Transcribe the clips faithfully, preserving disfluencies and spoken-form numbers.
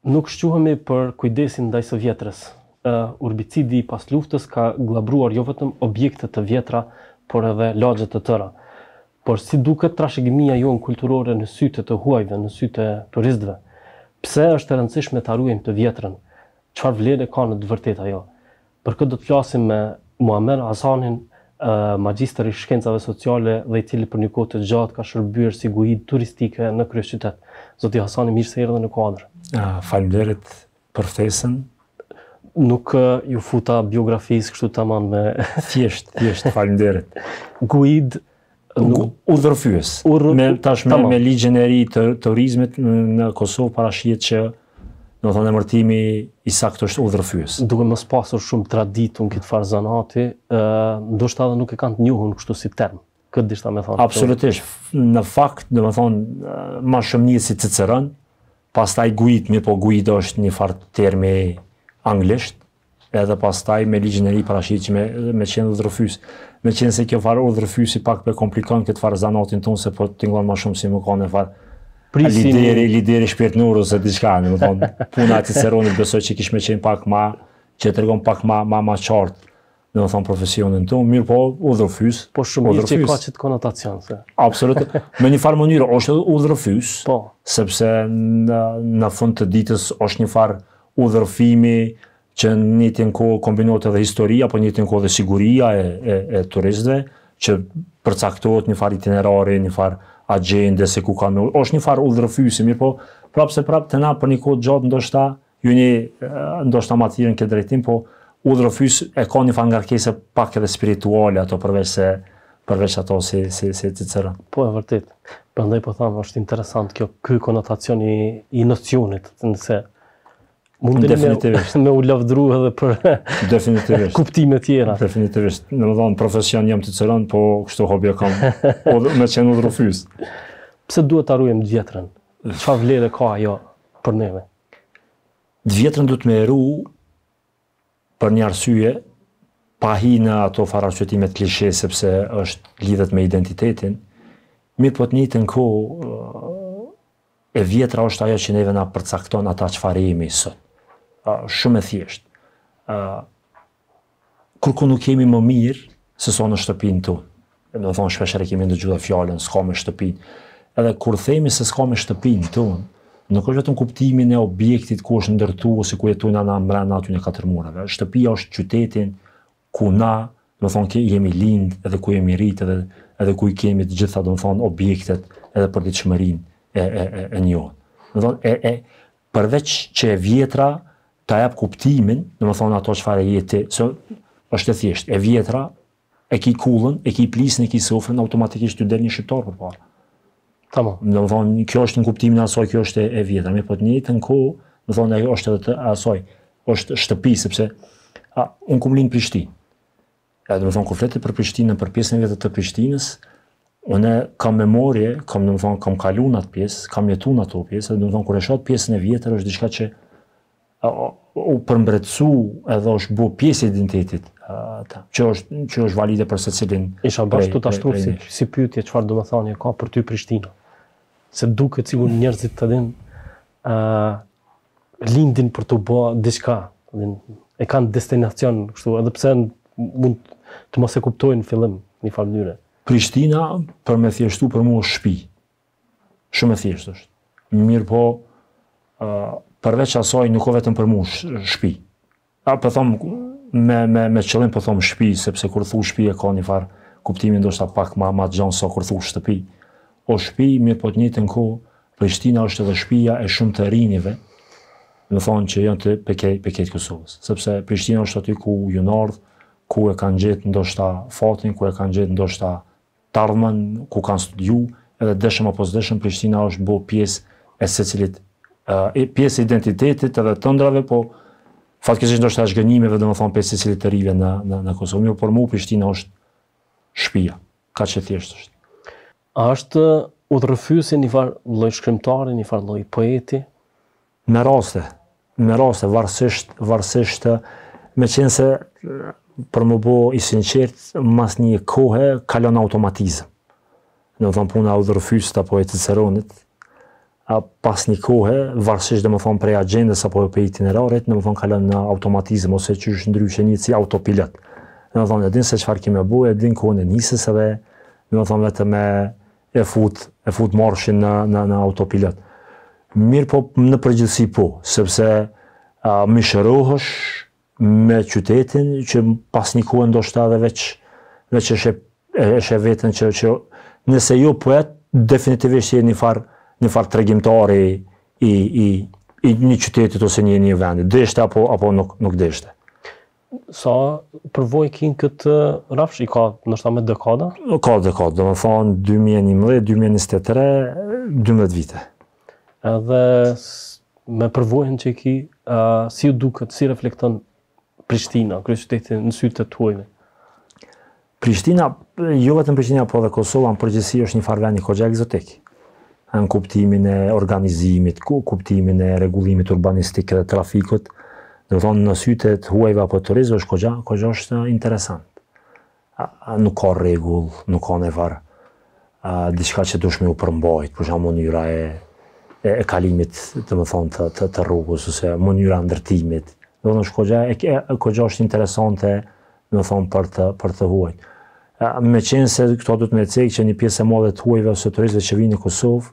Nuk shquhemi për kujdesin ndaj së vjetrës. Uh, urbicidi pas luftës ka glabruar jo vetëm objekte të vjetra, por edhe lagje të tëra. Por si duket trashëgimia jonë kulturore në sytë të huajve, në sytë të turistëve? Pse është e rëndësishme ta ruajmë të vjetrën? Çfarë vlere ka në të vërtetë ajo? Për këtë do të flasim me Muamer Hasanin, uh, magjistër i shkencave sociale dhe i cili për një kohë të gjatë ka shërbyer si guid turistike në kryeqytet. Zoti Hasani, mirë se erdhën në kuadër. Uh, Faleminderit për ftesën. Nuk uh, ju futa biografisë kështu tamam me thjesht, thjesht, faleminderit. Guid udhërfyes. Me tash me, me ligjin e ri të turizmit në Kosovë parashihet që do të thonë emërtimi i saktë është udhërfyes. Duke mos pasur shumë traditë në këtë farë zanati, uh, ndoshta edhe nuk e kanë të njohur kështu si term. Këtë dishta me thonë. Absolutisht. Në fakt, do të thonë më shumë një si Ciceron, pastaj guid, mirë po guid është një farë termi anglisht, edhe pastaj me ligjin e ri parashihet që me, me qenë udhërfyes. Me qenë se kjo farë udhërfyesi pak për komplikon këtë farë zanatin tonë, se po tingëllon më shumë si më ka në farë lideri, lideri shpirtnor ose diçka, në më thonë, puna e Ciceronit besoj që kish me qenë pak ma, që e tregon pak ma, ma, ma qartë, në më thonë, profesionin tonë, mirë po udhërfyes. Po shumë mirë që ka qëtë konotacion, se. Absolut, me një farë mënyrë është udhërfyes, po. Sepse në, në fund të ditës është një farë udhërfimi që në njëjtën kohë kombinohet edhe historia, po në njëjtën kohë dhe siguria e, e, e turistëve, që përcaktohet një farë itinerari, një farë agjende se ku kanë. Është një farë udhërfyesi, mirë po, prapë se prapë të na për një kohë gjatë ndoshta, ju një ndoshta ma thirrën këtë drejtim, po udhërfyes e ka një farë ngarkesë pak edhe spirituale ato përveç se përveç ato si si si Ciceron. Po e vërtet. Prandaj po them është interesant kjo ky konotacion i, i nocionit, nëse mundeni me, me u lavdru edhe për definitivisht kuptime tjera. Definitivisht. Në më thonë, profesion jam Ciceron, po kështu hobi e kam me qenë udhërfyes. Pse duhet ta ruajmë të vjetrën? Çfarë vlere ka ajo për neve? Të vjetrën duhet me ru për një arsye, pa hi në ato farashqytime të klishe, sepse është lidhet me identitetin, mirë po të njëjtën kohë e vjetra është ajo që neve na përcakton ata çfarë jemi sot. Uh, shumë e thjesht. Uh, kur ku nuk kemi më mirë se sa në shtëpinë tonë. Do të thonë shpesh e kemi ndëgjuar fjalën s'ka me shtëpinë. Edhe kur themi se s'ka me shtëpinë tonë, nuk është vetëm kuptimin e objektit ku është ndërtuar ose ku jetojnë ana brenda aty në katër murave. Shtëpia është qytetin ku na, do të thonë që jemi lind, edhe ku jemi rrit, edhe edhe ku i kemi të gjitha, do të thonë objektet edhe përditshmërinë e e e, e njohur. Do të thonë e e përveç që e vjetra ta jap kuptimin, do të thonë ato çfarë jeti, se është e thjeshtë, e vjetra e ki kullën, e ki plisën, e ki sofrën, automatikisht ty del një shqiptar përpara. Tamam. Do të thonë kjo është në kuptimin e asaj, kjo është e vjetra, mirë po të njëjtën kohë, do të thonë ajo është edhe të asaj, është shtëpi sepse a un kum lind në Prishtinë. Ja, do të thonë kur fletë për Prishtinën, për pjesën e vjetër të Prishtinës, unë kam memorie, kam do të thonë kam kaluar atë pjesë, kam jetuar në ato pjesë, do të thonë kur e shoh pjesën e vjetër është diçka që u përmbretësu edhe është bu pjesë e identitetit ata, që është që është valide për secilin. Isha bashkë ta shtruar si, si pyetje çfarë domethënie ka për ty Prishtina. Se duket sikur njerëzit të din uh, lindin për të bë diçka, e kanë destinacion kështu, edhe pse mund të mos e kuptojnë në fillim në një farë mënyre. Prishtina për me thjeshtu për mua është shtëpi. Shumë e thjeshtë është. Mirë po uh, përveç asaj nuk ka vetëm për mua shtëpi. A po them me me me qëllim po them shtëpi sepse kur thu shtëpi e ka një farë kuptimin ndoshta pak më më të gjatë sa kur thu shtëpi. O shtëpi, mirë po të njëjtën kohë Prishtina është edhe shtëpia e shumë të rinjve. Do thonë që janë të peket peket Kosovës, sepse Prishtina është aty ku ju ardh, ku e kanë gjetë ndoshta fatin, ku e kanë gjetë ndoshta tardhmën, ku kanë studiu, edhe dëshëm apo s'dëshëm Prishtina është bë pjesë e secilit Uh, e pjesë e identitetit edhe tëndrave, po fatkeqësisht ndoshta zhgënjimeve, domethënë pjesë secilit të rive në në në Kosovë, por mua Prishtina është shtëpia. Kaq e thjeshtë është. A është udhërfyesi një farë lloj shkrimtari, një farë lloj poeti? Me raste, me raste varësisht, varësisht me qenë se për më bo i sinqert, mas një kohë kalon automatizëm. Domethënë puna e udhërfyesit apo e Ciceronit, pas një kohe, varësisht dhe më thonë prej agendës apo për itinerarit, dhe më thonë kalon në automatizm ose që është ndryshe një si autopilot. Dhe më thonë, e din se qëfar kime bu, e din kohën e nisës edhe, dhe më thonë vetëm e, e fut, e fut marshin në, në, në autopilot. Mirë po në përgjithësi po, sepse uh, më shërohësh me qytetin që pas një kohë ndoshta edhe veç, veç eshe, eshe vetën që, që nëse jo poet, definitivisht je një farë një farë tregimtari i, i, i një qytetit ose një një vendit. Deshte apo, apo nuk, nuk deshte. Sa përvoj kinë këtë rafsh, i ka nështë me dekada? Ka dekada, dhe më thonë dy mijë e njëmbëdhjetë, dy mijë e njëzet e tre, dymbëdhjetë vite. Edhe me përvojën që i ki, uh, si u duket, si reflekton Prishtina, kryeqytetin në sytë të tuajve? Prishtina, jo vetëm Prishtina, po dhe Kosova, në përgjithësi është një farë vend një kogja egzotik. Në kuptimin e organizimit, kuptimin e rregullimit urbanistik dhe trafikut, dhe më thonë në sytë të huajve apo turizëm është kogja, kogja është interesant. A, a, nuk ka rregull, nuk ka nevar diçka që dush me u përmbajt, për shembull mënyra e, e, e kalimit, të më thonë, të, të, të rrugës, ose mënyra ndërtimit. Dhe më thonë, kogja, e, e, kogja është interesante, dhe më thonë, për të, për të huajt. Me qenë se këto du të me cekë që një pjesë e madhe të huajve ose turistëve që vinë në Kosovë,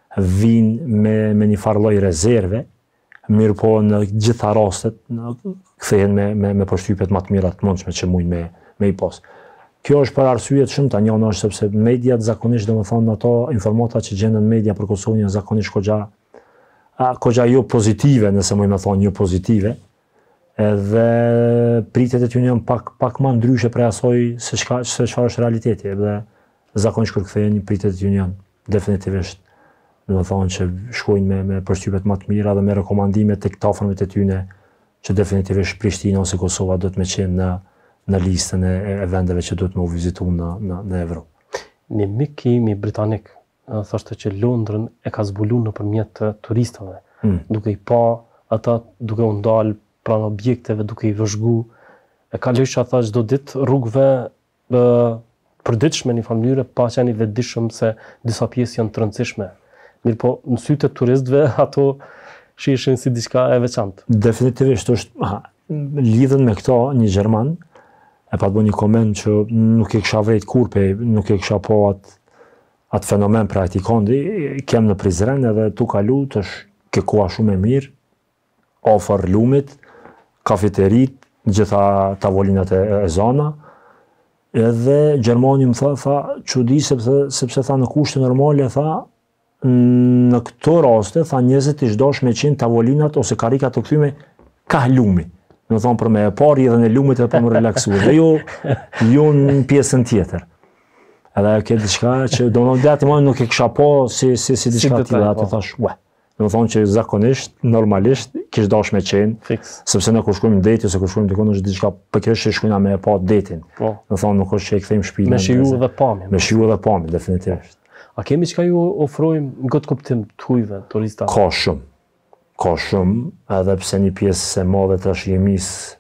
vinë me, me një farë lloj rezerve, mirë po në gjitha rastet kthehen me, me, me përshtypjet më të mira të mundshme që mujnë me, me i pas. Kjo është për arsye të shumta, njëna është sepse mediat zakonisht, domethënë ato informata që gjenden në media për Kosovën janë zakonisht kogja, kogja jo pozitive, nëse mujmë të thonë jo pozitive, edhe pritet e tyre janë pak, pak më ndryshe prej asoj se çfarë është realiteti, edhe zakonisht kur kthehen pritet e tyre janë definitivisht dhe më thonë që shkojnë me, me përshtypjet më të mira dhe me rekomandime të këta afërmit e tyne që definitivisht Prishtina ose Kosova do të me qenë në, në listën e, e vendeve që do të me u vizitu në, në, në Evropë. Një mik imi britanik thoshte që Londrën e ka zbulu në përmjet turistave, mm. duke i pa ata duke u ndalë pranë objekteve, duke i vëzhgu, e ka lësha tha çdo ditë rrugëve e, përditshme një mënyrë pa qenë i vetëdijshëm se disa pjesë janë të rëndësishme. Mirë po, në sytë të turistëve, ato shishin si diçka e veçantë. Definitivisht është, aha, lidhen me këto një Gjerman, e pa të bo një koment që nuk e kësha vrejt kur, pe, nuk e kësha po atë at fenomen pra ati kondi, kem në Prizren edhe tu kalu të është këkoa shumë e mirë, ofër lumit, kafeterit, gjitha tavolinat e, e zona, edhe Gjermani më tha, tha, që di sepse, sepse tha në kushte normale, tha, në këto raste, tha njerëzit i çdosh me qenë tavolinat ose karikat të kthyme ka lumi. Do të thonë për me e parë edhe në lumit edhe për më relaksu. Dhe jo, jo në pjesën tjetër. Edhe kjo diçka që do në deti më nuk e kisha po si, si, si diçka tjera, atë thash, ue. Do të thonë që zakonisht, normalisht, kish dash me qenë, Fix. Sepse në kur shkojmë në deti ose kur shkojmë dikon është diçka përkresh që shkojna me e pa detin. Po. Do të thonë nuk është që e kthejmë shpinën. Me shiju dhe pamje. Me shiju dhe pamje, definitivisht. A kemi çka ju ofrojmë në këtë kuptim të hujve, turistave? Ka shumë. Ka shumë, edhe pse një pjesë e madhe të trashëgimisë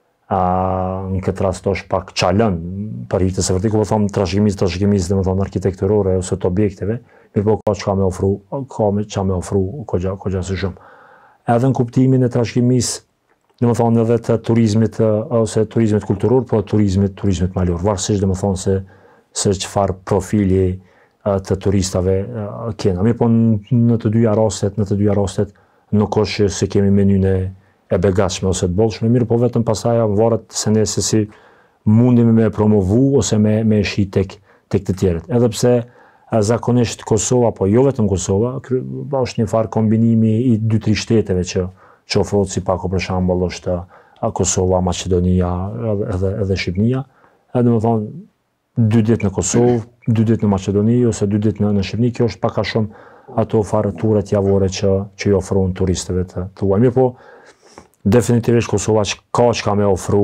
në këtë rast është pak çalën për hitë se vërtet, ku po them trashëgimisë, trashëgimisë domethënë arkitekturore ose të objekteve, mirë po ka çka më ofru, ka më çka më ofru kogja kogja së shumë. Edhe në kuptimin e trashëgimisë, domethënë edhe të turizmit ose turizmit kulturor, po turizmit turizmit malor, varësisht domethënë se se çfarë profili të turistave kena. Mirë po në të dyja rastet, në të dyja rastet nuk është se kemi menyn e, e begatshme ose të bollshme, mirë po vetëm pasaj varet se ne se si mundemi me promovu ose me me shi tek tek të tjerët. Edhe pse zakonisht Kosova, po jo vetëm Kosova, është një farë kombinimi i dy tri shteteve që që ofrohet si pako për shembull është Kosova, Maqedonia edhe edhe Shqipënia. Edhe më thonë dy ditë në Kosovë, dy ditë në Maqedoni ose dy ditë në, në Shqipëni, kjo është pak a shumë ato farë turet javore që, që i ofrojnë turistëve të, të huaj. Mirë po, definitivisht Kosova ka që ka me ofru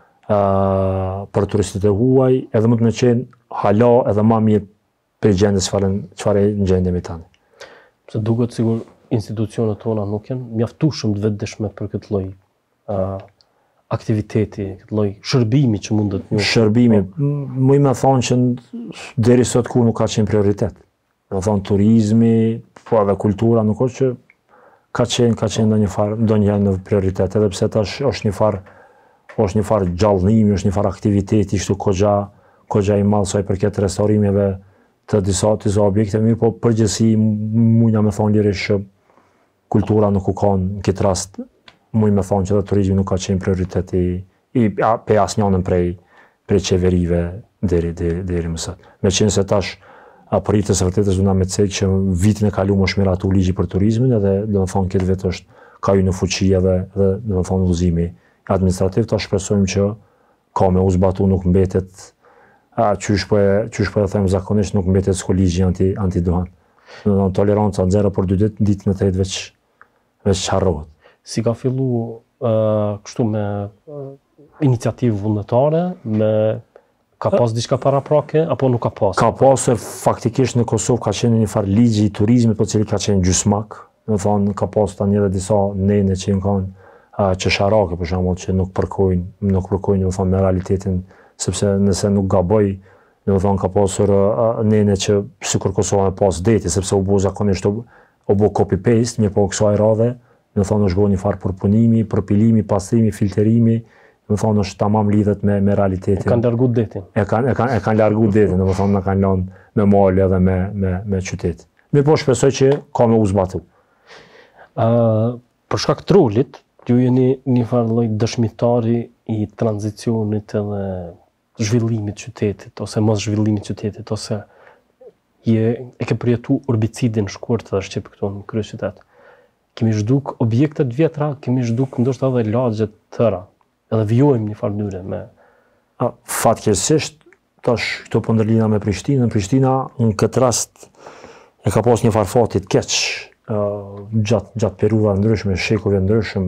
uh, për turistët e huaj, edhe mund të me qenë hala edhe ma mirë për gjendës çfarë në gjendemi tani. Se duket sigur institucionet tona nuk janë mjaftueshëm të vetëdijshme për këtë lloj uh, aktiviteti, këtë lloj shërbimi që mund të njohë. Shërbimi, më me thonë që deri sot kur nuk ka qenë prioritet. Do të thonë turizmi, po edhe kultura, nuk është që ka qenë, ka qenë ndonjë farë, ndonjëherë në prioritet, edhe pse tash është një farë, është një farë gjallënimi, është një farë aktiviteti, kështu kogja, kogja i madh sa i përket restaurimeve të disa disa objekte, mirë, po përgjithësi mundja me thonë lirisht që kultura nuk u kanë në këtë rast, mund me thonë që edhe turizmi nuk ka qenë prioriteti i pe asnjënën prej prej qeverive deri deri deri më sot. Meqense se tash apëritës e vërtetës duna me cek që vitin e kaluar është miratu ligji për turizmin edhe do të thonë këtë vetë është ka ju në fuqi edhe edhe do të thonë udhëzimi administrativ, tash shpresojmë që ka me u zbatu, nuk mbetet a qysh po e qysh po e them zakonisht nuk mbetet s'ka ligji anti antiduhan. Do të thonë toleranca zero për dy ditë, ditë në tretë veç veç harrohet. Si ka fillu uh, kështu me uh, iniciativë vullnetare, me ka pas diçka paraprake apo nuk ka pas? Ka pas se faktikisht në Kosovë ka qenë një farë ligji i turizmit, po cili ka qenë gjysmak. Do thonë ka pas tani edhe disa nene që kanë qesharake për shembull që nuk përkojnë, nuk përkojnë do thonë me realitetin, sepse nëse nuk gaboj, do thonë ka pasur nene që sikur Kosova me pas deti, sepse u bë zakonisht u bë copy paste, një po kësaj radhe, do thonë është bërë një farë përpunimi, përpilimi, pastrimi, filterimi. Do thonë është tamam lidhet me me realitetin. E kanë largu detin. E kanë e kanë e kanë largu detin, do thonë na kanë lënë me mal edhe me me me qytet. Mirë, po shpresoj që ka me u zbatu. Ë uh, për shkak të rolit, ju jeni një farë lloj dëshmitari i tranzicionit edhe zhvillimit të qytetit ose mos zhvillimit të qytetit ose je e ke përjetu urbicidin shkurt edhe Shqip këtu në kryeqytet. Kemi zhduk objekte të vjetra, kemi zhduk ndoshta edhe lagje të tëra. Edhe vjojmë një farë mënyre me... Fatkeqësisht, tash këto po ndërlidha me Prishtinën. Prishtina në këtë rast e ka pas një farë fati të keq gjatë gjatë periudhave ndryshme, shekujve ndryshëm,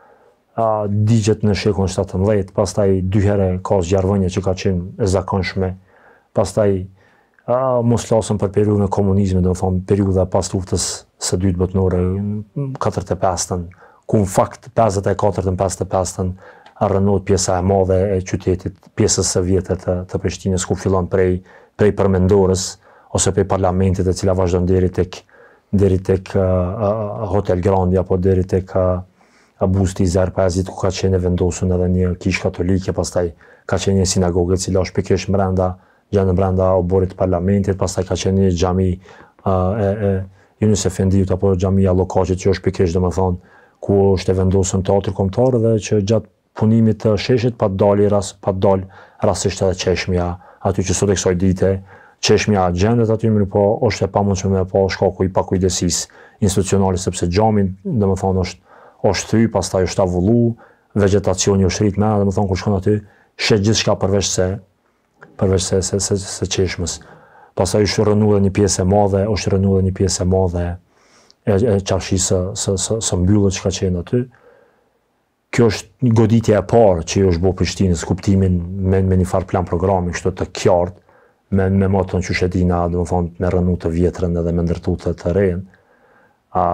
digjet në shekullin shtatëmbëdhjetë, pastaj dy herë ka zjarrvënie që ka qenë e zakonshme, pastaj mos flasëm për periudhën e komunizmit, do të thonë periudha pas luftës së dytë botërore, katërdhjetë e pesëtën, ku në fakt pesëdhjetë e katërt e pesëdhjetë e pesëtën rënohet pjesa e madhe e qytetit, pjesës së vjetë të, të Prishtinës, ku fillon prej prej përmendorës ose prej parlamentit, e cila vazhdon deri tek deri tek uh, Hotel Grandi apo deri tek uh, Busti i Zerpazit, ku ka qenë vendosur edhe një kishë katolike, pastaj ka qenë një sinagogë e cila është pikërisht brenda janë brenda oborit të parlamentit, pastaj ka qenë një xhami uh, e, e Yunus Efendiut apo xhamia Llokaçit që është pikërisht domethënë ku është vendosur teatri kombëtar dhe që gjatë punimit të sheshit pa dalë rast pa dalë rastisht edhe çeshmja aty që sot e kësaj dite çeshmja gjendet aty, mirë po është e pamundshme me pa shkaku i pakujdesis institucionale, sepse xhamin domethënë është është thy, pastaj është avullu, vegetacioni është rrit më, domethënë kur shkon aty shet gjithçka përveç se përveç se se se, se çeshmës. Pastaj është rënuar një pjesë e madhe, është rënuar një pjesë e madhe e, e qarkisë së së së mbyllët që ka qenë aty. Kjo është një goditje e parë që është bërë Prishtinës, kuptimin me, me një farë plan programi, kështu të qartë, me, me moton që shetina, domethënë me rënu të vjetrën edhe me ndërtu të të rejën. A,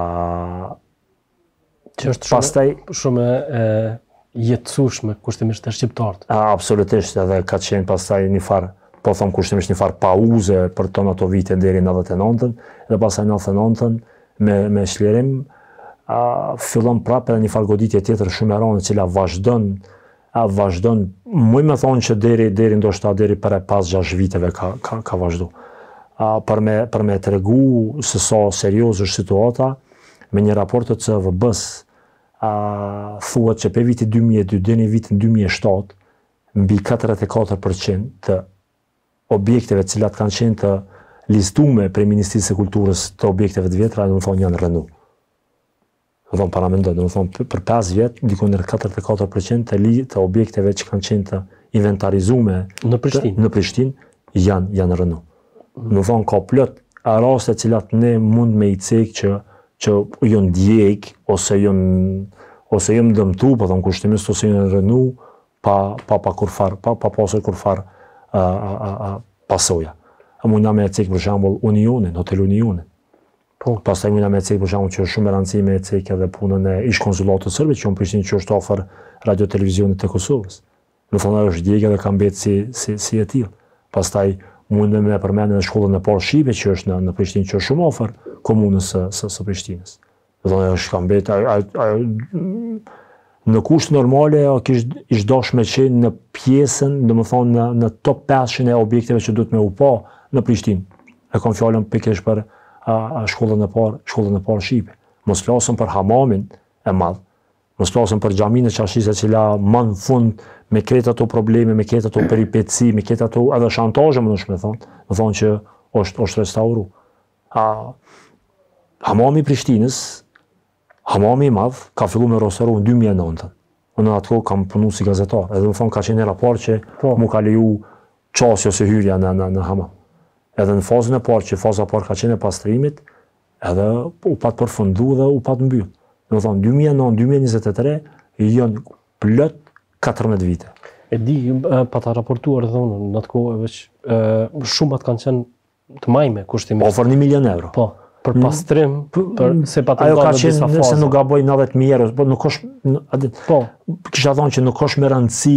që është shumë, pastaj, shumë e jetësueshme kushtimisht të shqiptarët. Absolutisht, edhe ka qenë pastaj një farë, po them kushtimisht një farë pauze për tonë ato vite deri në nëntëdhjetë e nëntën, dhe pastaj në nëntëdhjetë e nëntën me me shlirim a, fillon prapë edhe një farë goditje tjetër shumë e rëndë, e cila vazhdon, a vazhdon, muj me thonë që deri deri ndoshta deri për e pas gjashtë viteve ka ka ka vazhdu. A, për me për me tregu se sa serioz është situata, me një raport të C V B-s, a thuhet që për vitin dy mijë e dy deri në vitin dy mijë e shtatë, mbi katërdhjetë e katër përqind të objekteve të cilat kanë qenë të listuar prej Ministrisë së Kulturës të objekteve të vjetra, do të thonë janë rënë. Do të thonë para mendoj, do të thonë për pesë vjet diku në katërdhjetë e katër përqind të li, të objekteve që kanë qenë të inventarizuar në Prishtinë, në Prishtinë janë janë rënë. Do të thonë ka plot raste të cilat ne mund me i cek që që ju ndjek ose ju ose ju dëmtu, po thon kushtimisht ose ju rënu pa pa pa kurfar, pa pa pasur kurfar a a a pasoja. A mund na me cek për shembull Unionin, Hotel Unionin. Po pastaj mund na me cek për shembull që është shumë e rëndësishme me cek edhe punën e ish konsullatit sërbit që në Prishtinë që është ofër radio televizionit të Kosovës. Do thonë është djegë dhe ka mbetë si si si e tillë. Pastaj mundem me përmendë edhe shkollën e parë shqipe që është në, në Prishtinë, që është shumë afër komunës së, së, së Prishtinës. Do të është ka mbetë në kushte normale kish ish dosh me qenë në pjesën, domethënë në, në top pesë e objekteve që duhet me u pa në Prishtinë. E kam fjalën pikërisht për a, a shkollën e parë, shkollën e parë shqipe. Mos flasëm për hamamin e madh. Mos flasëm për xhaminë e Çarshis e cila më në fund me kretë ato probleme, me kretë ato peripeci, me kretë ato edhe shantazhe, më shumë thonë, më thonë që është është restauru. A hamami i Prishtinës, hamami i madh, ka filluar me restaurim në dy mijë e nëntë. Unë atë kohë kam punuar si gazetar, edhe më thonë ka qenë era parë që po. Mu ka leju çasja ose hyrja në në, në hamam. Edhe në fazën e parë, që faza e parë ka qenë e pastrimit, edhe u pat përfundu dhe u pat mbyll. Do të thonë dy mijë e nëntë dy mijë e njëzet e tre janë plot katërmbëdhjetë vite. E di, pa ta raportuar thonë, në atë kohë veç shumat kanë qenë të majme kushtimisht. Ofër një milion euro. Po, për pastrim, mm. për se pa të ajo ka në disa qenë, faza. nëse nuk gaboj nëntëdhjetë mijë euro, po nuk është, po. Kisha thonë që nuk është me rëndësi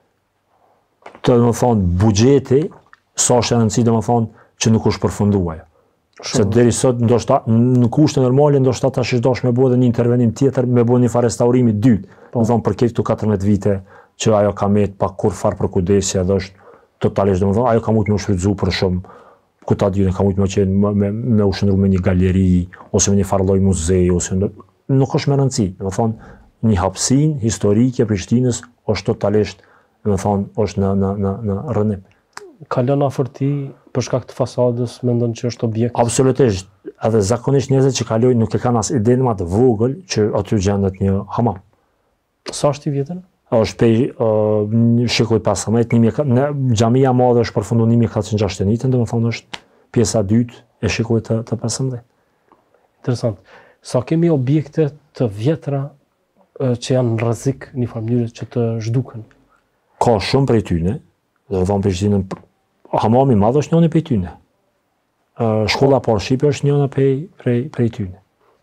të më thonë buxheti, sa është e rëndësi dhe më thonë që nuk është përfunduar. Se deri sot ndoshta në kushte normale ndoshta tash është dosh me bëu edhe një intervenim tjetër, me bëu një farë restaurimi dytë. Do thonë për këto katërmbëdhjetë vite që ajo ka met pa kur far për kujdesje, edhe është totalisht domethënë ajo ka mujt më shfrytzu për shumë. Ku ta dinë ka mujt më qenë me me, me u shndru me një galeri ose me një farë lloj muzei ose në, nuk është me rëndësi. Domethënë një hapësinë historike e Prishtinës është totalisht domethënë është në në në në rrënim. Ka lënë afër ti për shkak të fasadës, mendon që është objekt? Absolutisht. Edhe zakonisht njerëzit që kalojnë nuk e kanë as idenë më të vogël që aty gjendet një hamam. Sa është i vjetër? Është pej uh, shekull pesëmbëdhjetë, në xhamia e madhe është përfunduar në një mijë katëqind e gjashtëdhjetë, domethënë është pjesa e dytë e shekullit të, të pesëmbëdhjetë. Interesant. Sa kemi objekte të vjetra uh, që janë në rrezik në një farë mënyrë që të zhduken? Ka shumë prej tyre, do të thonë Prishtinën. Hamami i madh është njëri prej tyre. Uh, shkolla e parë shqipe është njëra prej prej prej tyre.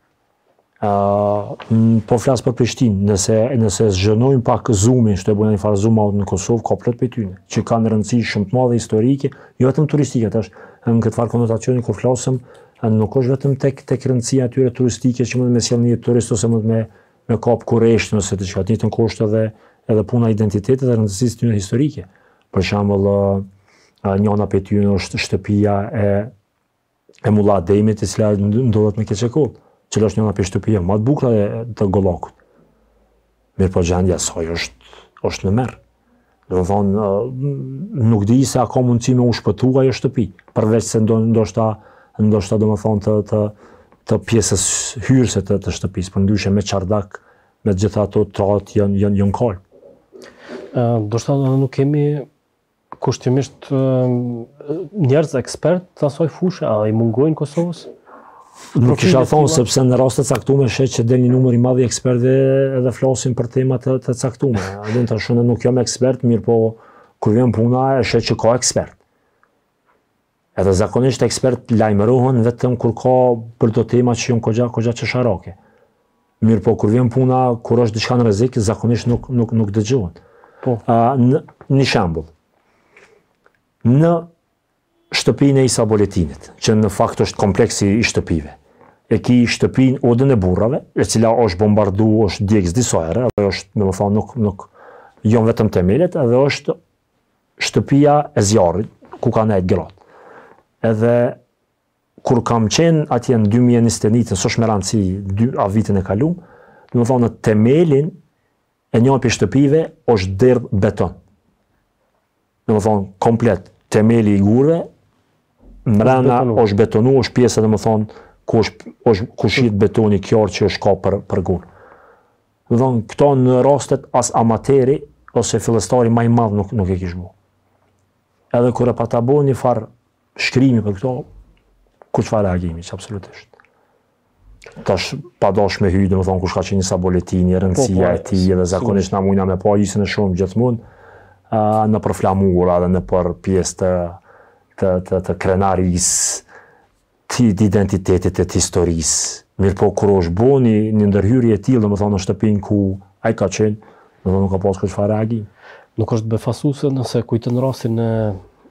Uh, po flas për Prishtinë, nëse nëse zhgënojmë pak zoomin, shtë bëjmë një farë zoom out në Kosovë, ka plot prej tyre, që kanë rëndësi shumë të madhe historike, jo vetëm turistike, tash në këtë farë konotacioni kur flasëm, nuk është vetëm tek tek rëndësia e tyre turistike që mund me sjell një turist ose mund me me kap kurresht ose diçka të njëjtën kusht edhe edhe puna e identitetit dhe rëndësisë tyre historike. Për shembull, uh, njëna prej tyre është shtëpia e e Mulla Ademit, e cila ndodhet në Keçekull, që është njëna prej shtëpive më të bukura të Gollakut. Mirë po gjendja e saj është është në merr. Do të thonë, nuk di se a ka mundësi me u shpëtua ajo shtëpi, përveç se ndo, ndoshta ndoshta domethënë të të të pjesës hyrëse të, të shtëpisë, por ndryshe me çardak, me të gjitha ato trat janë janë janë kal. Ë, ndoshta nuk kemi kushtimisht njerëz ekspert të asaj fushë, a i mungojnë Kosovës? Nuk kisha thonë, sepse në raste të caktuar shet që del një numër i madh i ekspertëve edhe flasin për tema të, të caktuara. Edhe tash unë nuk jam ekspert, mirë po kur vjen puna e shet që ka ekspert. Edhe zakonisht ekspert lajmërohen vetëm kur ka për to tema që janë goxha goxha çesharake. Mirë po kur vjen puna, kur është diçka në rrezik, zakonisht nuk nuk nuk dëgjohen. Po. Uh, në një shembull. Në shtëpinë e Isa Boletinit, që në fakt është kompleksi i shtëpive. E ki shtëpinë Odën e Burrave, e cila është bombarduar, është djegës disa herë, edhe është, domethënë, nuk nuk jo vetëm themelet, edhe është shtëpia e Zjarrit, ku ka nejt gratë. Edhe kur kam qenë atje në dy mijë e njëzet e një, s'është me rëndësi a vitin e kaluar, domethënë në themelin e një prej shtëpive është derdh beton. Domethënë komplet themeli i gurve, mrena është betonu, është pjesa domethënë ku është është ku shihet betoni qartë që është ka për për gur. Domethënë këto në rastet as amateri ose fillestari më i madh nuk nuk e kish bu. Edhe kur e pata bo një farë shkrimi për këto, ku çfarë reagimi, që absolutisht. Tash pa dosh me hy, domethënë kush ka qenë Isa Boletini, rëndësia e tij, edhe zakonisht na mujna me pa isën e shumë gjithmonë në për flamura dhe në për pjesë të, të, të, të krenarisë, të identitetit të historisë. Mirë po, kur është bo një, një ndërhyrje e tillë, domethënë në shtëpinë ku ai ka qenë, domethënë nuk ka pas çfarë reagim. Nuk është befasuese nëse kujtën rastin e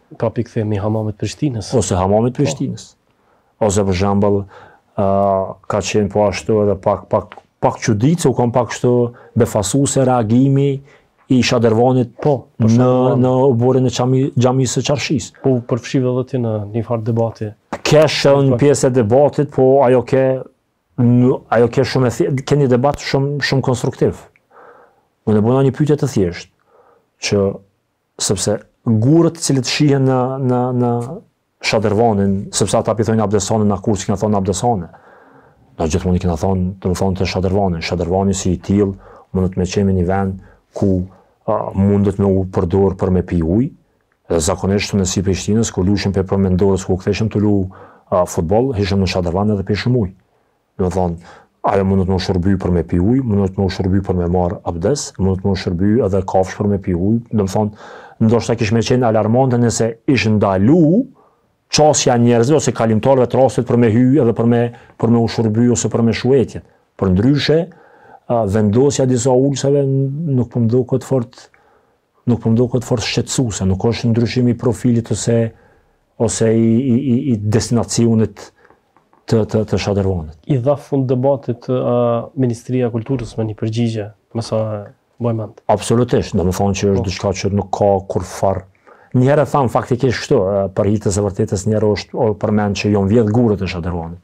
Pra pikthemi hamamit Prishtinës. Ose hamamit Prishtinës. Ose për shembull, uh, ka qenë po ashtu edhe pak pak pak çuditë, u kam pak kështu befasuese reagimi i Shadervanit po, në në oborin e xhamisë së Çarshis. Po përfshive edhe ti në një farë debati. Kesh në pjesë e debatit, po ajo ke ajo ke shumë e ke një debat shumë shumë konstruktiv. Unë e bëna një pyetje të thjeshtë, që sepse gurët të cilët shihen në në në Shadervanin, sepse ata i thonë Abdesanin, na kurç që na thonë Abdesane. Na gjithmonë i kena thonë, do të thonë të Shadervanin, Shadervani si i tillë, mundet me qenë një vend ku uh, mundet me u përdor për me pi ujë. Dhe zakonisht në si Prishtinës, ku lushim për përmendorës, ku ktheshëm të lu uh, futboll, hishëm në Shadervan edhe pishëm ujë. Do të thonë, ajo mundet me u shërby për me pi ujë, mundet me u shërby për me marr abdes, mundet me u shërby edhe kafsh për me pi ujë. Do të thonë, ndoshta kish me qenë alarmante nëse ishte ndalu qasja njerëzve ose kalimtarëve të rastit për me hy edhe për me për me u shërby ose për me shuetjet. Për ndryshe, uh, vendosja disa ulsave nuk po mduket fort nuk po mduket fort shqetësuese, nuk është ndryshim i profilit ose ose i i, i destinacionit të të, të Shadervanit. I dha fund debatit uh, Ministria e Kulturës me një përgjigje, me sa bëj mend. Absolutisht, do të thonë që është diçka që nuk ka kurfar. Një herë tham faktikisht kështu, për hitës e vërtetës një herë është përmend që jon vjedh gurët e Shadervanit.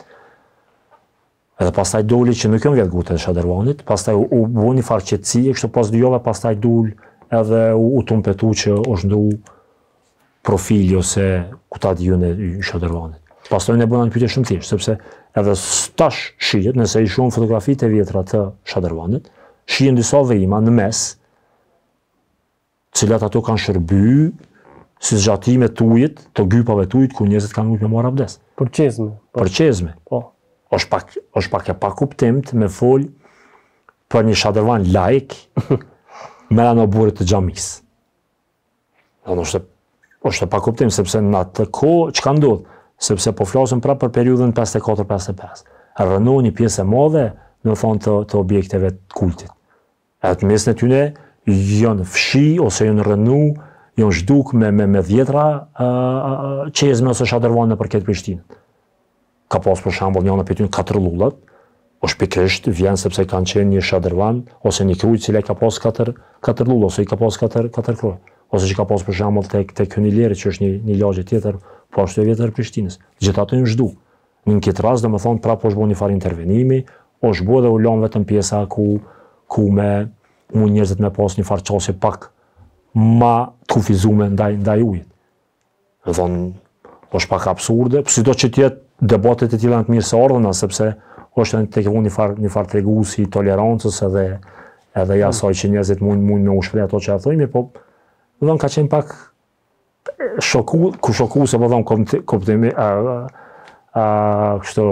Edhe pastaj doli që nuk jon vjedh gurët e Shadervanit, pastaj u, u bë një farë qetësie, kështu pas dy javë pastaj dul edhe u, u tumpetu që është ndu profili ose ku ta diun e Shadervanit. Pastaj ne bëna një pyetje shumë thjeshtë, sepse edhe tash shihet, nëse i shohim fotografitë e vjetra të Shadervanit, shihen disa vëima në mes, cilat ato kanë shërby si zgjatime të ujit, të gypave të ujit, ku njerëzit kanë ujt me marr abdes. Për çezme. Për çezme. Po. Është pak është pak e pa kuptim të me fol për një Shadervan laik me anë oburit të xhamisë. Do është është pa kuptim sepse në atë kohë çka ndodh, sepse po flasim prapë për periudhën pesëdhjetë e katër pesëdhjetë e pesë. Rënoi një pjesë e madhe, do thonë të, të objekteve të kultit. Atë mes në tyne janë fshi ose janë rënu, janë zhduk me, me, me dhjetra uh, qezme ose Shadervan në përket Prishtinën. Ka pas për shembull janë për tyne katër lullat, është pikërisht vjen sepse kanë qenë një Shadervan ose një kruj cila ka pas katër katër lulla ose i ka pas katër katër kruj. Ose që ka pas për shembull tek tek Hynileri që është një një lagje tjetër, po ashtu e vjetër Prishtinës. Gjithë ato janë zhduk. Në këtë rast domethënë prapë është bërë një farë intervenimi, është bërë dhe u lën vetëm pjesa ku ku me mund njerëzit me pas një farë qasje pak ma të kufizume ndaj, ndaj ujit. Dhe thonë, është pak absurde, si do që tjetë debatet e tila në të mirë se ardhëna, sepse është të kevu një farë një farë treguesi i tolerancës edhe, edhe jasaj që njerëzit mund, mund me u shprej ato që e thojme, po dhe thonë ka qenë pak shoku, ku shoku se po thonë koptimi, kështu,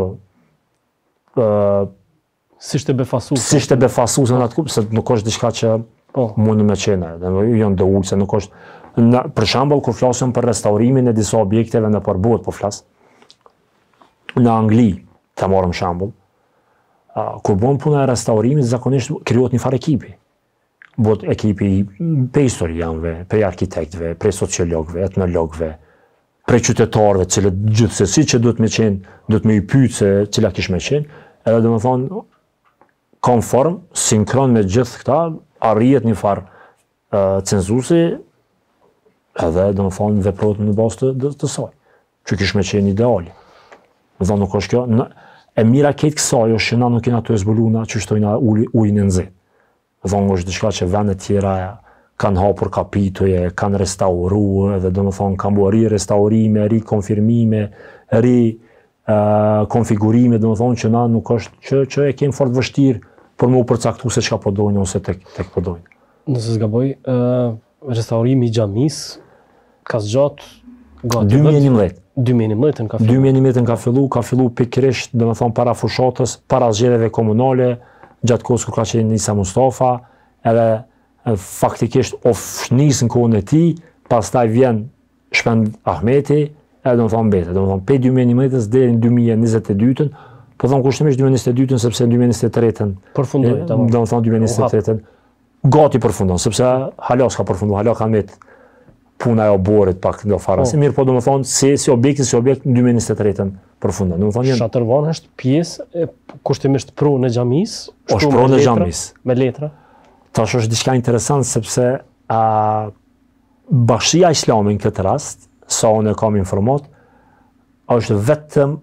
Si shte befasu. Si shte befasu se në atë kupë, se nuk është diçka që po. Mundu me qene. Janë dhe ullë, se nuk është... Në, për shembull, kur flasëm për restaurimin e disa objekteve në përbot, po flas, në Angli, të marrëm shembull, uh, kur bon puna e restaurimit, zakonisht krijohet një farë ekipi. Bot ekipi pe historianëve, pe arkitektëve, pe sociologëve, etnologëve, pe qytetarëve, cilët gjithsesi që duhet me qenë, duhet me i pyet se cila kish me qenë, edhe domethënë konform, sinkron me gjithë këta, arrijet një farë uh, cenzusi, edhe do më thonë veprohet në bazë të, të, të saj, që kish me qenë ideali. Më thonë nuk është kjo, në, e mira ketë kësaj është që na nuk kena të ezbuluna që shtojna ujnë në nxehtë. Më thonë është diçka që vendet tjera kanë hapur kapitoje, kanë restauru, edhe do më thonë kanë bërë ri restaurime, ri konfirmime, ri uh, konfigurime, do më thonë që na nuk është, që, që e kemë fort vështirë për më u përcaktu se çka po dojnë ose tek, tek po dojnë. Nëse s'gaboj, uh, restaurimi i xhamis ka zgjat dy mijë e njëmbëdhjetë. dy mijë e njëmbëdhjetë ka fillu. dy mijë e njëmbëdhjetë ka fillu, ka fillu pikërisht, domethënë para fushatës, para zgjedhjeve komunale, gjatë kohës kur ka qenë Isa Mustafa, edhe faktikisht ofnis në kohën e tij, pastaj vjen Shpend Ahmeti, edhe domethënë mbete, domethënë pe dy mijë e njëmbëdhjetës deri në dy mijë e njëzet e dytën, po thon kushtimisht dy mijë e njëzet e dytën sepse në dy mijë e njëzet e tretën përfundoi, tamam. Domethënë dy mijë e njëzet e tretën gati përfundon, sepse hala s'ka përfunduar, hala ka mbet puna e oborit pak do fara. Si mirë po do më thonë, si, si objekti, si objekt në dy mijë e njëzet e tretën përfundon. Do më thonë, Shatërvan është pjesë e kushtimisht pronë e xhamis, është pronë e xhamis. Me letra. Tash është diçka interesant sepse a, Bashkia Islame në këtë rast, sa unë e kam informat, është vetëm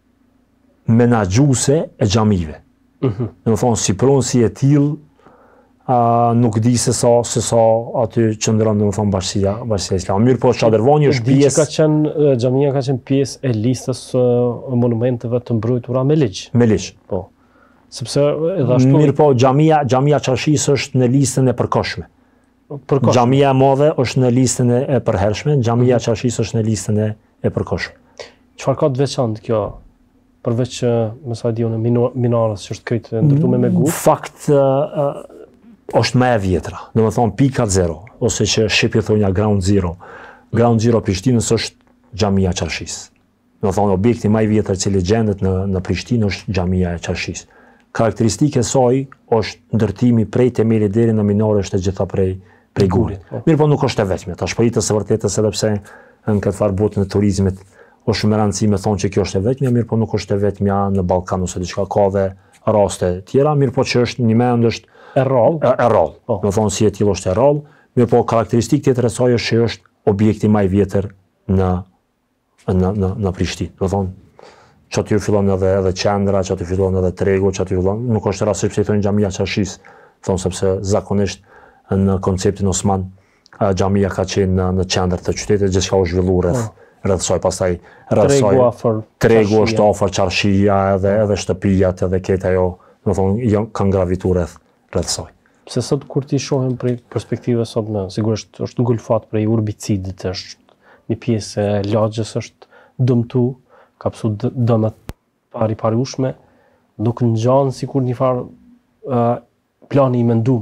menaxhuese e xhamive. Mm -hmm. Do më thonë, si pronë si e tillë, Uh, nuk di se sa, se sa aty qëndron do të thonë bashkia, bashkia islame. Mirë po Çadërvani është pjesë. Ka qenë xhamia ka qenë pjesë e listës uh, monumenteve të mbrojtura me ligj. Me ligj. Po. Sepse edhe ashtu. Mirë po xhamia, xhamia Çarshis është në listën e përkohshme. Përkohshme. Xhamia e madhe është në listën e përhershme, xhamia mm -hmm. Çarshis është në listën e, e përkohshme. Çfarë ka të veçantë kjo? Përveç që më sa di unë minarës që është krejtë ndërtuar me gu. Fakt uh, është më e vjetra, do të thonë pika zero, ose që shqipi thonja ground zero. Ground zero Prishtinës është xhamia Çarshis. Do të thonë objekti më i vjetër i cili gjendet në në Prishtinë është xhamia e Çarshis. Karakteristike e saj është ndërtimi prej temelit deri në minare është e gjitha prej prej gurit. Mirë po nuk është e vetme. Tash për së vërtetës edhe pse në këtë farë botën e turizmit është shumë e rëndësishme thonë që kjo është e vetmja, mirë po nuk është e vetmja në Ballkan ose diçka, ka dhe raste tjera, mirë po që është një mend është e rrallë. E, e rrallë. Oh. Do thonë si e tillë është e rrallë, mirë po karakteristikë tjetër e saj është që është objekti më i vjetër në në në në Prishtinë. Do thonë që aty fillon edhe edhe qendra, që aty fillon edhe tregu, që aty fillon, nuk është rasti sepse thonë xhamia Çarshis, thonë sepse zakonisht në konceptin osman xhamia ka qenë në, në qendër të qytetit, gjithçka u zhvilluar rreth oh. rreth saj, pastaj rreth saj tregu afër tregu është afër Çarshia, edhe edhe shtëpijat, edhe këtë ajo, do thonë janë kanë gravituar rreth rreth saj. Pse sot kur ti shohim prej perspektive sot në sigurisht është ngulfat prej urbicidit, është një pjesë e lagjës është dëmtu, ka pësu dëmet pari pariushme, nuk ngjan sikur një farë uh, plani i mendum.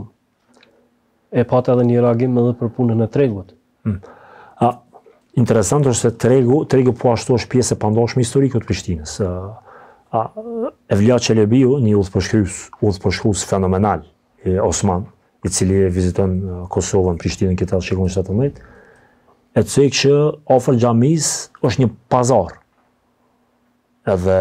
E pat edhe një reagim edhe për punën e tregut. Hmm. A, interesant është se tregu, tregu po ashtu është pjesë e pandoshme historike të Prishtinës. A, Evlia Çelebiu, një udhëpërshkrues, udhëpërshkrues fenomenal i Osman, i cili e viziton Kosovën, Prishtinën këtë shekun shtatëmbëdhjetë, e cek që afër xhamisë është një pazar. Edhe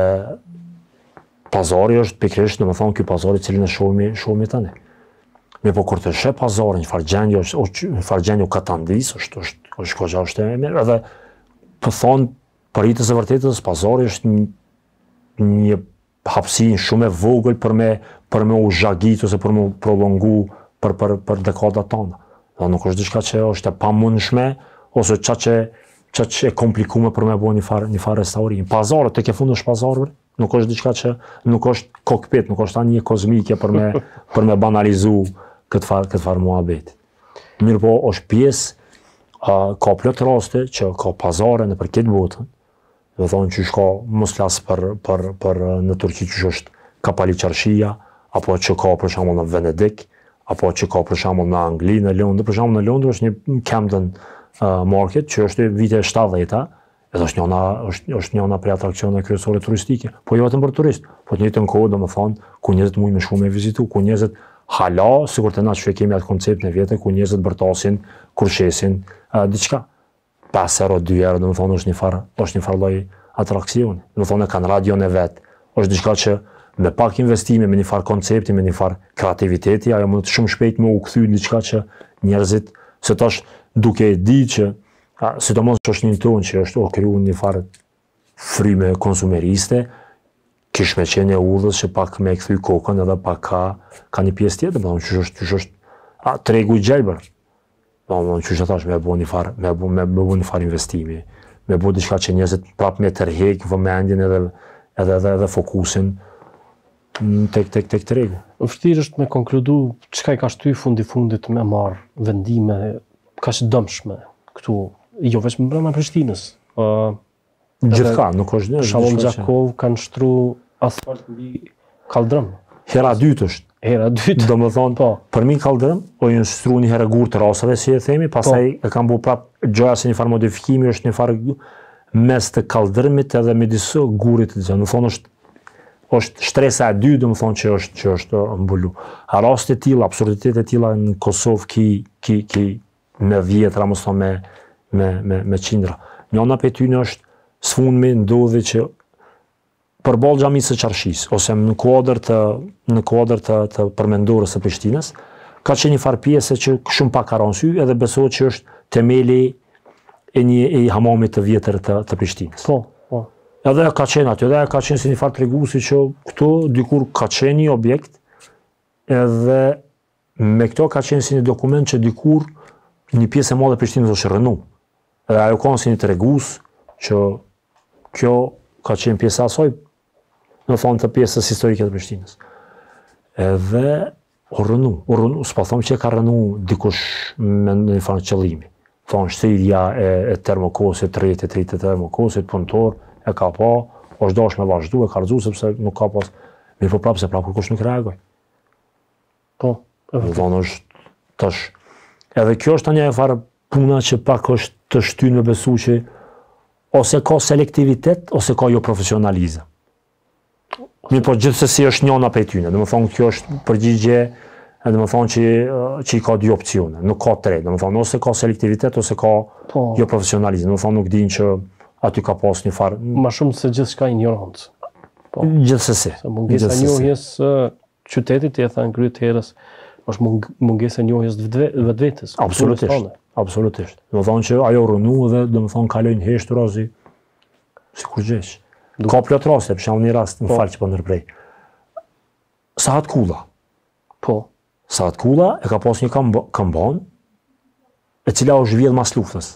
pazari është pikërisht, domethënë ky pazar i cili ne shohim shohim tani. Me po kur të sheh pazarin, një farë gjendje është, një farë gjendje katandis, është është është goxha është e mirë, edhe po thon për të së vërtetës pazari është një, një hapësinë shumë e vogël për me për me u zhagit ose për me u prolongu për për për dekadat tona. Do nuk është diçka që është e pamundshme ose çka që çka që e komplikuar për me bëu një farë një farë restaurim. Pazari tek e fundi është pazari, nuk është diçka që nuk është kokpit, nuk është tani një kozmike për me për me banalizu këtë farë këtë farë muhabeti. Mirë po është pjesë, uh, ka plot raste që ka pazare në për këtë botën. Do thonë që ka mos flas për për për në Turqi që është Kapali Çarshia, apo që ka për shembull në Venedik, apo që ka për shembull në Angli, në Londër, për shembull në Londër është një Camden uh, Market që është vite shtatdhjetë, edhe është njëna është është njëna prej atraksioneve kryesore turistike, po jo vetëm për turist, po në njëjtën kohë domethënë ku njerëzit mund më shumë me vizitu, ku njerëzit hala, sikur të na që kemi atë koncept në vjetë, ku njerëzit bërtasin, kurshesin, uh, diçka. pesë euro, dy euro, domethënë është një farë, është një farë lloj atraksioni. Domethënë kanë radion e vet. Është diçka që me pak investime, me një farë koncepti, me një farë kreativiteti, ajo mund të shumë shpejt me u kthy diçka që njerëzit, se tash duke e di që a, sidomos që është një tonë që është o krijuar një farë fryme konsumeriste, kish me qenë e udhës që pak me kthy kokën edhe pak ka ka një pjesë tjetër, domethënë që është që është a, tregu i gjelbër. Domethënë që është tash me bëu një farë me bëu me bëu një farë investimi, me bëu diçka që njerëzit prapë me tërheq vëmendjen edhe edhe edhe, edhe fokusin tek tek tek tregu. Vështirë është me konkludu çka i ka shty fundi fundit me marr vendime kaq dëmshme këtu, jo vetëm brenda Prishtinës. Uh, Gjithka, nuk është Për shembull Gjakov kanë shtru asfalt mbi kaldrëm. Hera dytë është. Hera dytë. Domethënë, po. Për mi kaldrëm, o janë shtruar një herë gur të rrasave, si e themi, pastaj po. E kanë bërë prap gjëja se një farë modifikimi është një farë mes të kaldrëmit edhe midis gurit të gjë. Domethënë është është shtresa e dy, domethënë që është që është mbulu. A raste të tilla, absurditete të tilla në Kosovë ki ki ki me vjetra, mos thonë me me, me, me qindra. Njëna për ty në është sfundmi ndodhi që përballë xhamisë së Qarshis, ose në kuadër të, në kuadër të, të përmendorës së Prishtinës, ka qenë një farë pjesë që shumë pak ka rënë sy, edhe besohet që është temeli e një e hamamit të vjetër të, të Prishtinës. Po, po. Edhe ka qenë aty, edhe ka qenë si një farë treguesi që këto dikur ka qenë një objekt, edhe me këto ka qenë si një dokument që dikur një pjesë e madhe e Prishtinës është rënu. Edhe ajo ka si një tregues që kjo ka qenë pjesë e asaj, në fund të pjesës historike të Prishtinës. Edhe o rënu, o rënu, s'pa thomë që ka rënu dikush me një farë qëllimi. Thonë shtirja e, e termokosit, rrjetit, rrjetit e termokosit, punëtor, e ka pa, është dash me vazhdu, e ka rëzu, sepse nuk ka pas, mirë po prapë se prapë kërkush nuk reagoj. Po, Në thonë është tash. Edhe kjo është një e farë puna që pak është të shtynë me besu që ose ka selektivitet, ose ka jo profesionalizëm. Mirë po gjithsesi është njëna për tyne, dhe më thonë kjo është përgjigje, dhe më thonë që, që i ka dy opcione, nuk ka tre, dhe më thonë ose ka selektivitet, ose ka po. jo profesionalizëm, dhe më thonë nuk din që aty ka pas një farë. Ma shumë se gjithë shka ignorancë. Po. Gjithsesi. Se mungesa e njohjes uh, qytetit, e thanë kryet herës, është mung, mungesa e njohjes të vetvetes. Absolutisht, absolutisht. Dhe më thonë që ajo rënu dhe dhe më thonë kalojnë heshtura si, si kur gjesh. Ka plot raste, për shembull një rast, më fal që po ndërprej. Sahat Kulla. Po. Sahat Kulla e ka pas një kamban, e cila është vjedh mas luftës.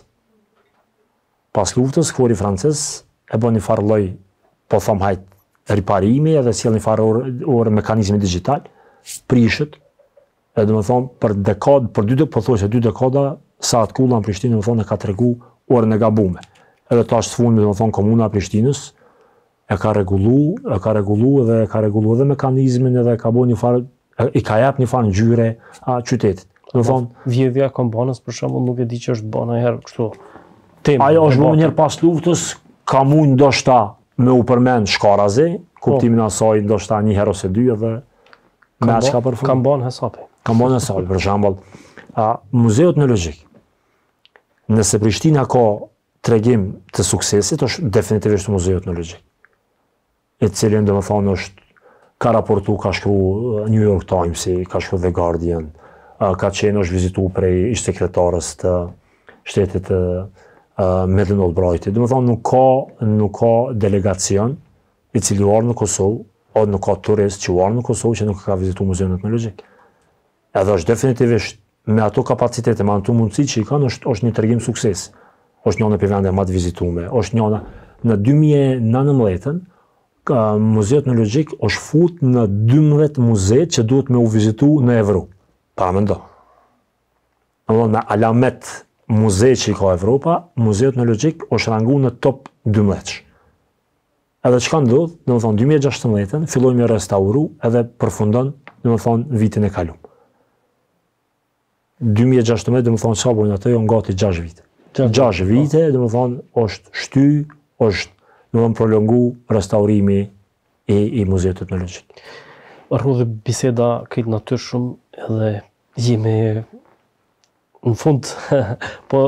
Pas luftës, kfori francez e bën një farë lloj, po them hajt, riparimi edhe sjell një farë orë, orë mekanizmi digjital, prishet, edhe do të them për dekad, për dy po thuaj se dy dekada, Sahat Kulla në Prishtinë do të thonë ka tregu orën e gabuar. Edhe tash sfundi do të them komuna e Prishtinës e ka rregullu, e ka rregullu dhe e ka rregullu edhe mekanizmin edhe ka bën një farë, i ka jap një farë ngjyre a qytetit. Do thonë vjedhja e kambanës për shembull nuk e di që është bën herë kështu. Temë. Ajo është bën një herë pas luftës, ka mund ndoshta me u përmend Shkarazi, kuptimin e asaj ndoshta një herë ose dy edhe me atë ka përfunduar. Kamban hesapi. Kamban hesapi për shembull, a Muzeu Etnologjik. Nëse Prishtina ka tregim të suksesit, është definitivisht Muzeu Etnologjik. E cilin dhe më thonë është, ka raportu, ka shkru New York Times, ka shkru The Guardian, ka qenë është vizitu prej ish sekretarës të shtetit Madeleine Albrighti. Dhe më thonë nuk ka, nuk ka delegacion i cili uarë në Kosovë, o nuk ka turist që uarë në Kosovë që nuk ka vizitu Muzeun Etnologjik. Edhe është definitivisht me ato kapacitete, me ato mundësi që i kanë, është, është një tregim sukses. është njëna për vende më të vizitume, është njëna në dy mijë e nëntëmbëdhjetë Muzeu Etnologjik është fut në dymbëdhjetë muze që duhet me u vizitu në Evropë. Pa mendo. Me alamet muze që i ka Evropa, Muzeu Etnologjik është rangu në top dymbëdhjetë. Edhe çka ndodh, domethënë dy mijë e gjashtëmbëdhjetë filloi me restauru edhe përfundon, domethënë vitin e kaluar. dy mijë e gjashtëmbëdhjetë domethënë sa bën ato janë gati gjashtë vite. gjashtë vite, domethënë është shty, është domethënë prolongu restaurimi i, i Muzeut Etnologjik. Rrodhi biseda këtë natyrë shumë edhe jemi në fund po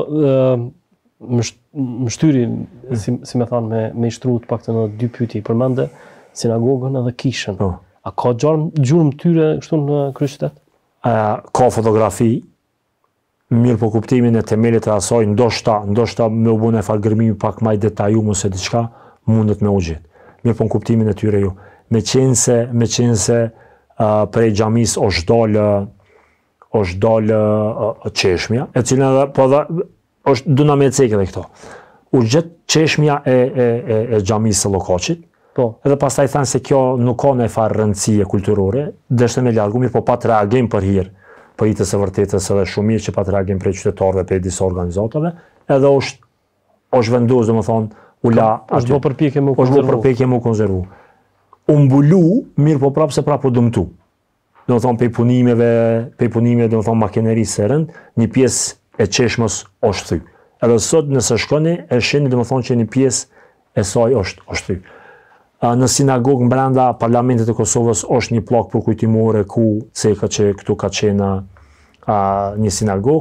më shtyri si, si me thanë me, me ishtru të pak të në dy pyetje i përmende sinagogën edhe kishën. Oh. A ka gjurmë tyre kështu në kryeqytet? Ka fotografi, mirë po kuptimin e temelit e asaj, ndoshta, ndoshta me u bune falgërmimi pak maj detaju ose diçka, mundet me u gjithë. Mirë po në kuptimin e tyre ju. Me qenë se, me qenë se uh, prej xhamis është dalë është dalë uh, qeshmja, e cilën edhe, po dhe, është duna me cekë dhe këto. U gjithë qeshmja e, e, e, e xhamisë së Llokaçit, po. Edhe pastaj thanë se kjo nuk ka në farë rëndësie kulturore, dështë me largu, mirë po pat reagim për hir, për hitës së vërtetës edhe shumë mirë që pat reagim prej qytetarëve, prej disa organizatave, edhe është, është vendosë, dhe më thonë, ula është bo përpjekje më konservu. është bo përpjekje më konservu. U mbulu, mirë po prapë se prapë u dëmtu. Dhe më thonë, pej punimeve, pej punimeve, dhe më thonë, makinerisë së rënd, një pjesë e qeshmës është thy. Edhe sot nëse shkoni, e sheni, dhe më thonë, që një pjesë e saj është, është thy. Në sinagogë brenda Parlamentit të Kosovës është një plak përkujtimore ku ceka që këtu ka qenë a, një sinagogë,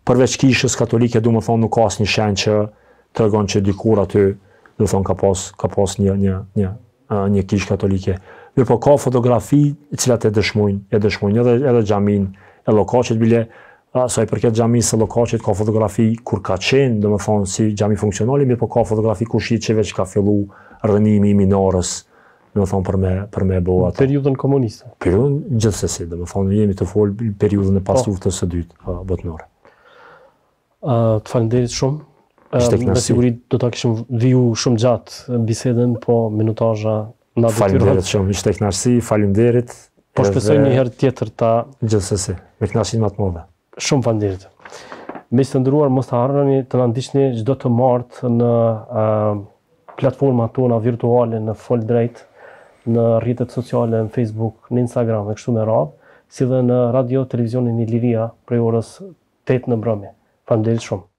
përveç kishës katolike, du më thonë, nuk ka asnjë shenjë që tregon që dikur aty, du më thonë, ka pas, ka pas një, një, një, një kishë katolike. Mirë po ka fotografi i cilat e dëshmojnë, e dëshmojnë edhe, edhe xhamin e Llokachit bile, sa i përket xhamisë së Llokachit ka fotografi kur ka qenë, do më thonë, si xhami funksionali, mirë po ka fotografi ku shihet që veç ka fillu rrënimi i minarës, do më thonë, për me, për me bo ato. Periudhën komuniste. Periudhën gjithsesi, do më thonë, jemi të folë periudhën e pas luftës së dytë botnore. Uh, të falenderit shumë. Ishte Uh, me kënaqësi. siguri do ta kishim viju shumë gjatë bisedën, po minutazha na detyrohet. Faleminderit shumë, ishte kënaqësi, faleminderit. Po shpresoj një herë tjetër ta Gjithsesi, me kënaqësinë më të madhe. shumë faleminderit. Miq të nderuar, mos ta harroni të na ndiqni çdo të martë në uh, platformat tona virtuale në Fol Drejt, në rrjetet sociale, në Facebook, në Instagram e kështu me radhë, si dhe në radio televizionin Iliria prej orës tetë në mbrëmje. Faleminderit shumë.